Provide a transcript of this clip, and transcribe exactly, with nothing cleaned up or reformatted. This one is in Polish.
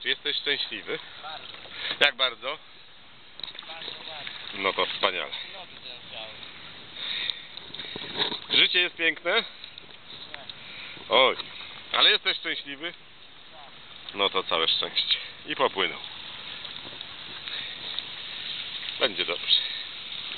Czy jesteś szczęśliwy? Bardzo. Jak bardzo? Bardzo, bardzo. No to wspaniale. No to ten chciał. Życie jest piękne? Nie. Oj, ale jesteś szczęśliwy? Tak. No to całe szczęście. I popłynął. Będzie dobrze.